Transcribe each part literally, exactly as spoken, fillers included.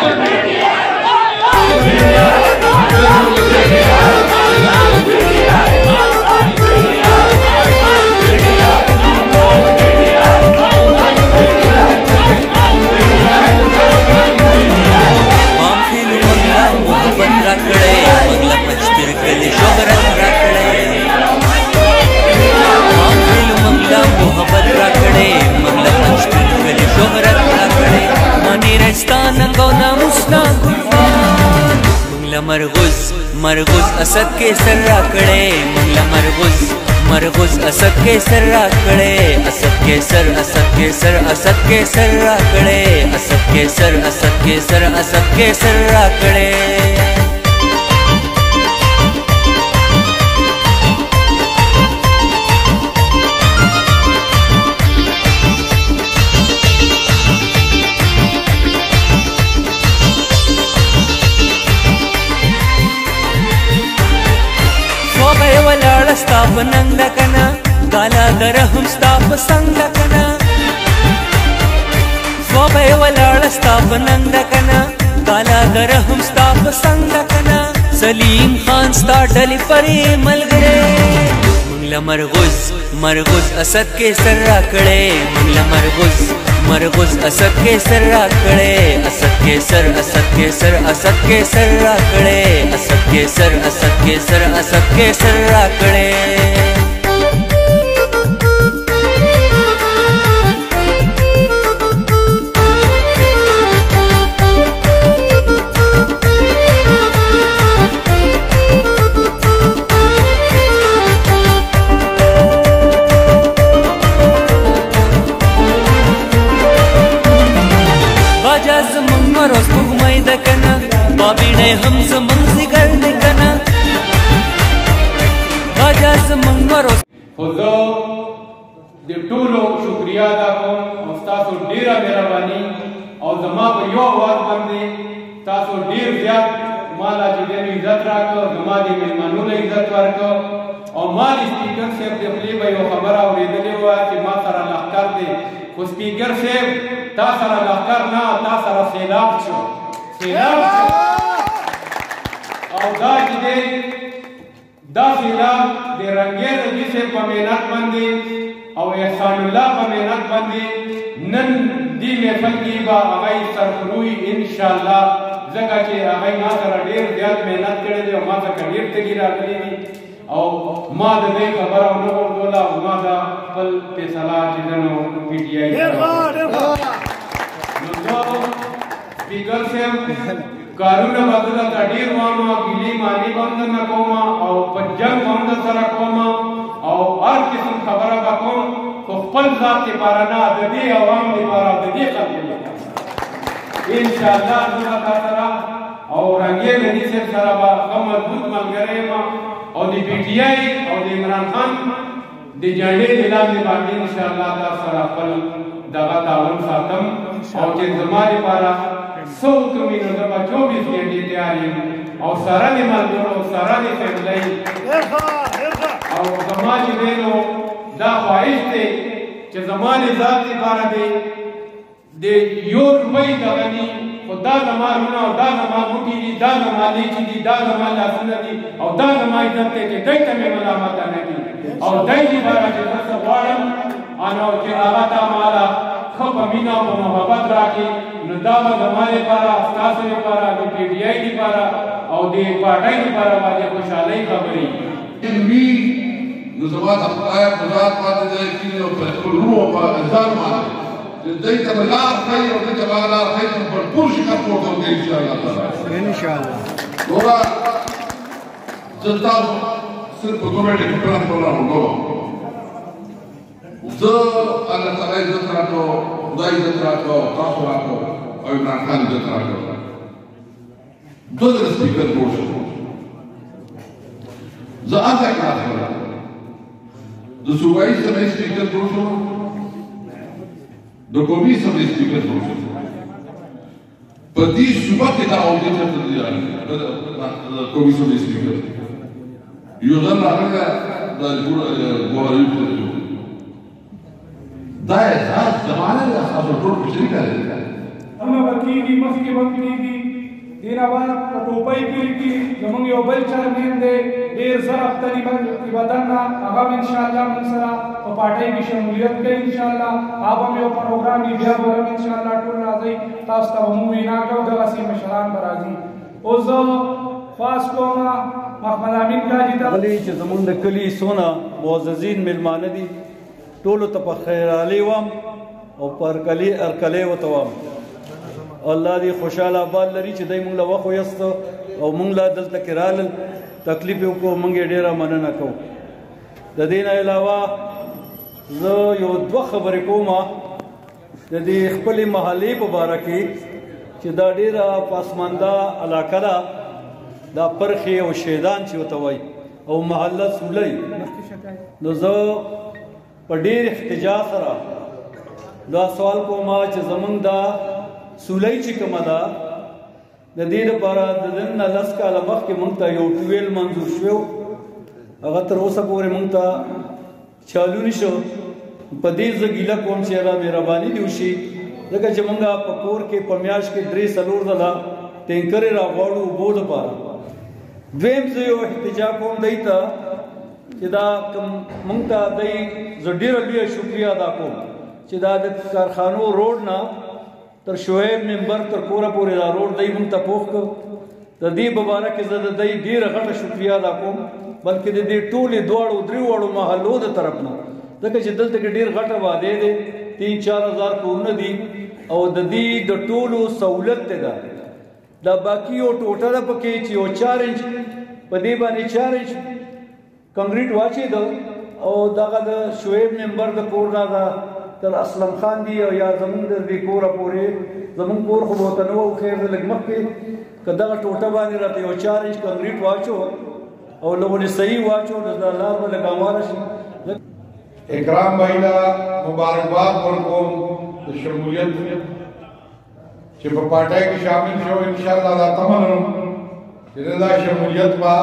मरगुज मरगुज असद के सर्राकड़े मंगला मरगुज मरगुज असद के सर्राकड़े असद के सर असद के सर असद के सर्राकड़े असद के सर असद के सर असद के सर्राकड़े स्ताप नंदकना गाला दरहम स्ताप संगकना स्वभय वलाळ स्ताप नंदकना गाला दरहम स्ताप संगकना सलीम खान स्ता डली परे मलगरे मंगला मरगुज मरगुज असद के सर्राकड़े मंगला मरगुज मरगुज असद के सर्राकड़े असद के सर असद के सर असद के सर्राकड़े असद के सर असद के सर असद के सर्राकड़े हम जमन जिगर निकना बाजाज मंगरो खुदो दे टूलो शुक्रिया अदा कोम और तासो ढेरा मेहरबानी और जमा पर यो आवाज बंदे तासो ढेर ज्यादा माला जिदे इज्जत राखो जमा दी मेहमानों ने इज्जत रखो और माल स्पीकर से अपने प्ले भाई वो खबर और इधर हुआ कि मां सारा लखकर दे उस स्पीकर से ता सारा लखकर ना ता सारा सैलाब छो सैलाब और दा जिदे दा सिला दे रंगे जिसे पमेनत बंदी और एहसानुल्लाह पमेनत बंदी नन दी में फलकी बा अगई सरफरुई इंशाअल्लाह जगह के अगई मा सरा ढेर ज्यादा मेहनत करे दे मा सका ढेर तगीरा करी और मा दे खबर और नो बोला मा दा पल पे सलाह जिदनो पीटीआई नो स्पीकर से कारून बदला तडीर वामा गिली मानी बंद न कोमा और पंजन बंद सरा कोमा और हर किस्म खबर बको तो पल जात के पाराना ददी आवाम के पारा ददी खबर इंशाअल्लाह अल्लाह ताला और रंगे नदी से सरा बा कम मजबूत मंगरे मा और दी पीटीआई और दी इमरान खान दी जंडे दिला में बाकी इंशाअल्लाह ताला सरा पल दगा तावन सातम और के जमारे पारा सौ कमीनों दबा चौबीस घंटे तैयारी और सारा ने मालूम और सारा ने फैमिली और समाज में लो दा ख्वाहिश थे कि ज़माने ज़ात के बारे में दे योर रुपये दगनी और दा ज़मान होना और दा ज़मान मुठी दी दा ज़मान लीची दी दा ज़मान लासना दी और दा ज़मान इधर के दई तमें मलामत करने की और दई की बारा के सब वारम आना के आवाज़ माला खप अमीना और मोहब्बत राखी नदावा हमारे पारा अस्तासे ने पारा दे पीटीआई की पारा और दे पार्टी की पारा वाले खुशहाली खबरी इनवी नज़वात अपनाया नज़वात पाते जाए कि ने रूह पर हजार मार दे तबला खई और दे तबला खई पर पुरुष का फोटो दे इंशाअल्लाह ताला इंशाअल्लाह दोरा जनता सिर्फ कमेटी के प्लान बोला हो जो अल्लाह ताला इज्जत रखो खुदा इज्जत रखो तासो रखो और इमरान खान इज्जत रखो दो दिन स्पीकर बोल जो आता क्या है जो सूबाई समय स्पीकर बोल दो कौमी समय स्पीकर बोल पति सुबह के ना होते चलते दिया कौमी समय स्पीकर युद्धन लागेगा दालपुर गोवारी दाए दास जमाने का सब टोट पिछली का है کارونه به کېږي مخکې به کېږي دې نه بعد په ټوپۍ کلي کې زموږ یو بل چرمین دی ډېر زر افتني بدن نه هغه هم انشاءالله موږ سره په پارټۍ کې شمولیت کوي انشاءالله هغه هم یو پروګرام وي بیا به هم انشاءالله ټول راځئ تاسو ته به موږ وینا کوو دغسې مشران به راځي اوس زه خواست کوم محمد امین کاجي ته غلی چې زمونږ د کلي څونه معززین میلمانه دي ټولو ته په خیرحالي وم او په هرکلي هرکلی ورته وم الله دې خوشحاله آباد لري چې دی مونږ له وخت ویسته او مونږ لا دلته کې رالل تکلیف یې وکړو مونږ یې ډېره مننه کوو د دې نه علاوه زه یو دوه خبرې کوم د دې خپلې محلې په باره کې چې دا ډېره پسمانده علاقه ده دا پرخې او شیدان چې ورته وایي او محله سولی نو زه په ډېر احتجاج سره دا سوال کوم چې زمونږ دا سولی چې کومه ده د دې لپاره د دن نه لس کاله مخکې موږ ته یو ټویل منظور شوی هغه تر اوسه پورې موږ ته چالو نه شو په دې زه ګیله کوم چې الله مهرباني دې وشي ځکه چې موږ په کور کې په میاشت کې درې څلور ځله ټینکرې راغواړو اوبو لپاره دویم زه یو احتجاج کوم دی ته چې دا کوم موږ ته دی زه ډېره لویه شکریه ادا کوم چې دا د کارخانو روډ نه تر شعیب منبر تر کوره پورې دا روډ دی موږ ته پوخ کړ د دې په باره کې زه د دی ډېره غټه شکریه ادا کوم بلکې د دې ټولې دواړو درې واړو محلو د طرف نه ځکه چې دلته کې ډېر غټه وعدې دی تین چار هزار کورونه دي او د دې د ټولو سہولت ته ده دا باقي یو ټوټه ده پکې چې یو چار انچ په دې باندې چار انچ کنکریټ واچېده او دغه د شعیب ممبر د کور نه ده تر اسلم خان دی او یا زمونږ د دې کوره پورې زمونږ کور خو به ورته نه و خیر د لږ مخکې که دغه ټوټه باندې راته یو چار انچ کنکریټ واچو او لغونې صحیح واچو نو دا لار به لږ همواره شي اکرام بھائی لا مبارکباد ورکوم د شمولیت چې په پارټۍ کې شامل شو انشاءالله دا تمنم چې دا شمولیت با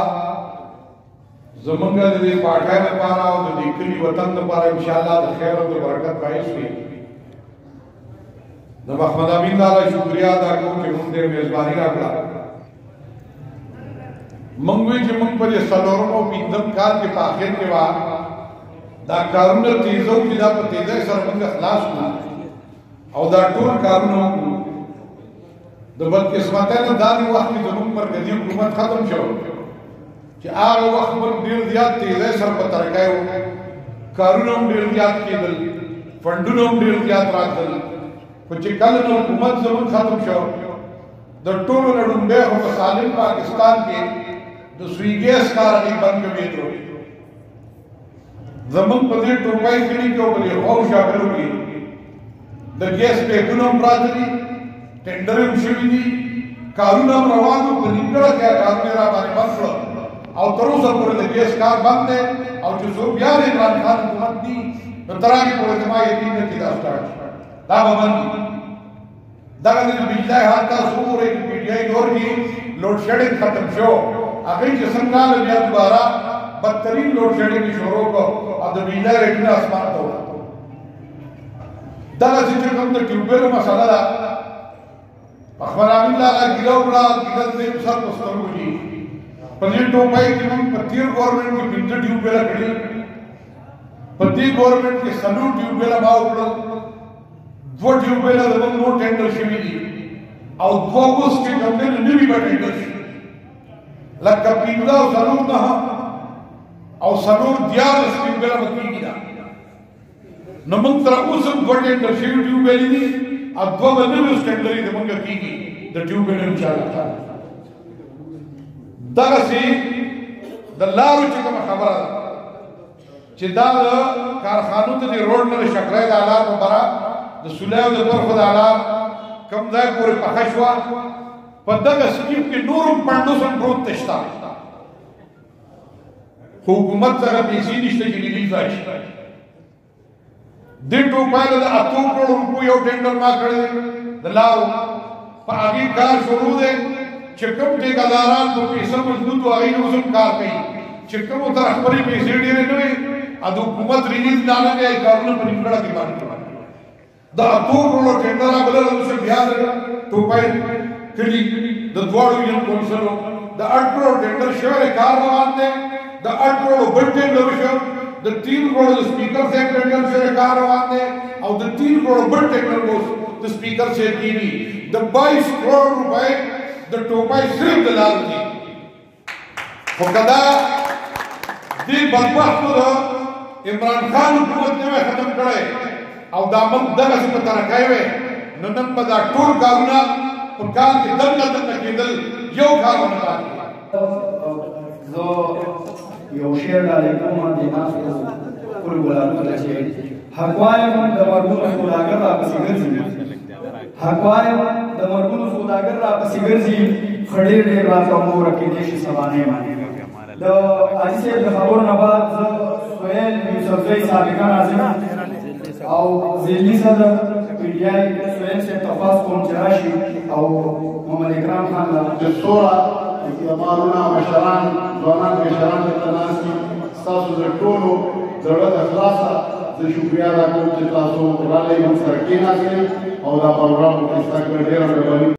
زمونږ د دې پارټۍ لپاره او د دې کلي وطن لپاره انشاءالله د خیر او د برکت باعث وي د محمد امین تعالی شکریا ادا کوم چې موږ ته میزباني راکړه موږ وی چې موږ په دې څلورم او پنځم کال کې په اخر کې وا دا کارونه تیزو چې دا په تیزۍ سره موږ خلاص کړو او دا ټول کارونه د بدقسمتۍ نه داسې وخت کې زموږ مرکزي حکومت ختم شو چې هغه وخت موږ ډېر زیات تیزۍ سره په ترقۍ وکړو کارونه هم ډېر زیات کېدل فنډونه هم ډېر زیات راتلل خو چې کله نو حکومت زموږ ختم شو د ټولو نه ډومبی خو په سالم پاکستان کې د سوي ګیس کار هغې بند کړی زمونږ په دې ټوپۍ کلي کې او په دې خواو شاګرو کې د ګیس پیپونه هم پراته دي ټینډر هم شوي دي کارونه هم روان وو په نیمګړه کې کارونه را باندې بند کړل او تر اوسه پورې د ګیس کار بند دی او چې څوک بیا د عمران خان حکومت دي نو تر هغې پورې زما یقین دی چې دا سټارټ دا به بند وي دغه د بجلی حال تاسو وګورئ چې پي ټي آی دور کې لوډ شیډنګ ختم شو هغې چې څنګه راغله بیا دوباره بدترین لوډ شیډنګ شروع کړو او د بجلی ریټونه اسمان ته ووتل دغسې چې کوم د ټیوبویلو مسله ده محمد امین لالا ګیله وکړه ګیله د دې په سر په سترګو دي په دې ټوپۍ کې موږ په تېر ګورنمنټ کې پنځه ټیوبویله کړي په دې ګورنمنټ کې څلور ټیوبویله ما وکړل دوه ټیوبویله زموږ نور ټینډر شوي دي او دوه اوس چې کوم دی نو نوي به ټینډر شي لکه پنځه او څلور نهه او څلور دیارلس ټیوبویله به کېږي دا نو موږ تر اوسه دوه ټینډر شوي ټیوبویلې دي او دوه به نوي اوس ټینډرې د موږ کېږي د ټیوبویلو انشاءالله دغسې د لارو چې کومه خبره ده چې دا د کارخانو ته د روډ نه د شکرۍ د حالات لپاره د سولی او د برخو د حالات کوم ځای پورې پخه شوه په دغه سکیم کې نور هم پنډوس هم پروت ته شته خو حکومت څخه پیسې نشته چې ریلیز راشي دې ټوپایلو د اتو کروڑ روپو یو ټینډر ما کړی د لارو په هغې کار شروع دی چې کوم ټیکهداران په پیسه مضبوط و هغوی نه اوس هم کار کوي چې کومو ته خپلې پیسې ډېرې نه وي او د حکومت ریلیز نه راغلی کارونه په نیمګړه کې باندې دا ټول ټینډر غلل اوس بیا د ټوپای کلی د دواړو یو کونسلو د اټرو ټینډر شوی کار روان دی د اټرو بل ټینډر شو د تین کروڑ د سپیکر سے ټینډر شوی کار روان دی او د تین کروڑ بل ټینډر اوس د سپیکر سے کیږي د بائیس کروڑ روپے د ټوپای صرف د لار دي خو کدا دې بدبختو عمران خان حکومت نه ختم کړي او دا موږ دغه څه په ترکای وې نو نن په دا ټول کارونه په کال کې دغه دغه کېدل یو کارونه پاتې زه یو شعر علیکم د ناس ټول ګلانو ته چې حق وایم د مرګونو سوداګر را پسې ګرځي حق وایم د مرګونو سوداګر را پسې ګرځي خړې ډېر راته مور کې دې شي سبانه مانی د حاجی صاحب د خبرو نه بعد زه سهیل یوسفزئی سابقه ناظم او ذیلی صدر پی ڈی آئی سهیل صاحب تفاس کوم چې راشي او محمد اکرام خان له دستوره اقدامارونه مشران ځوانان مشران دلته ناست دي ستاسو د ټولو زړه د خلاصه زه شکریا ادا کوم چې تاسو راغلئ موږ سره کېناستئ او دا پروګرام مو ښایسته کړی ډېره مهرباني